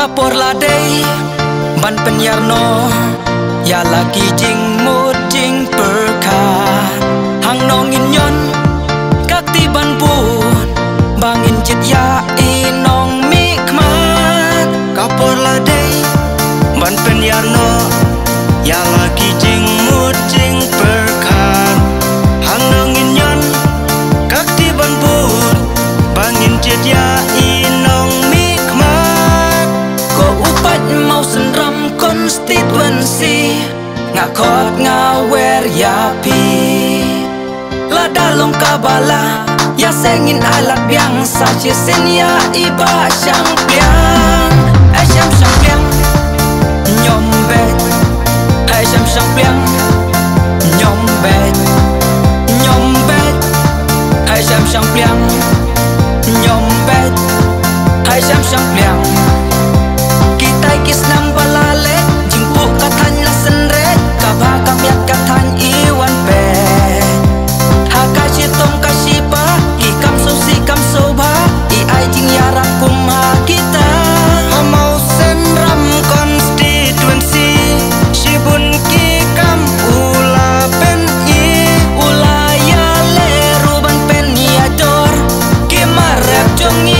Kapor ladai ban penyarno ya lagi jing mut jing perka hang nongin yon kak tiban pun bangin jit ya inong mikmat. Kapor ladai ban penyarno ya lagi jing mut jing perka hang nongin yon kak tiban pun bangin jit ya inong mikmat. Ko upat mau senram konstituensi ngakot ngawer ya pi la dalong kabala ya sengin alat biang saja sen ya iba syang piang syam syang piang nyombet syam syang piang nyombet nyombet syam syang piang nyombet syam syang piang. Kita kis nang balale jingpuk katan la senret kabha kamyak katan iwan pe haka chitom kashipa ikam sosi kam soba I ai jing yarap kumha kita mau senram konstituensi shibun ki kam ula pen I ula ya le ruban pen ya dor ki marap jongi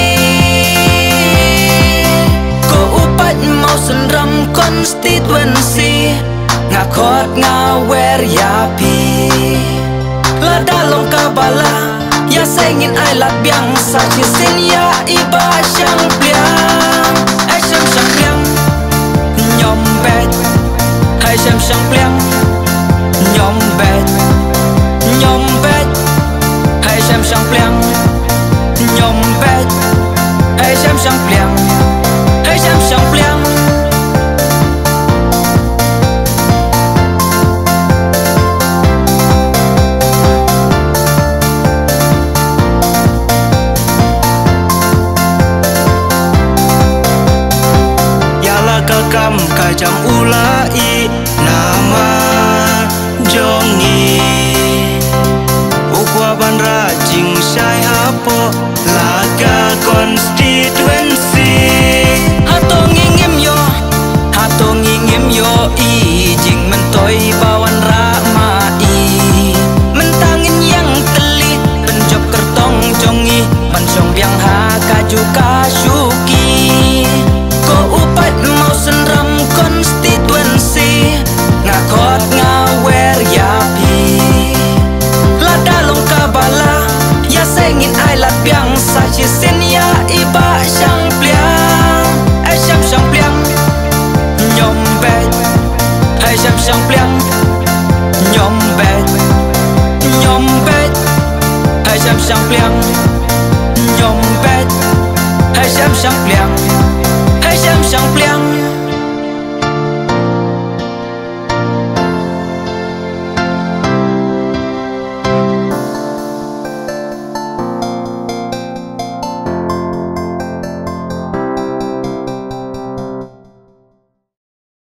senram konstituensi ngakot ngawer ya pi la dalong kabala ya sengin ai lat biang saji sen ya iba syang pliang syam syang pliang nyombet syam syang pliang nyombet nyombet syam syang pliang nyombet syam syang pliang syam syang pliang. Kam kajam ulai nama jongi ukwa ban rajing syai hapo laga konstituensi hatong ngingim yo I jing mentoi bawan ramai mentangin yang telit penjob kertong jongi pansong biang haka juga syuki ko upat mau senram konstituensi ngakot ngawer ya pi la dalong kabala ya sengin ai lat biang saji sen ya iba syang pliang syam syang pliang nyombet syam syang pliang nyombet nyombet syam syang pliang nyombet syam syang pliang syam syang pliang.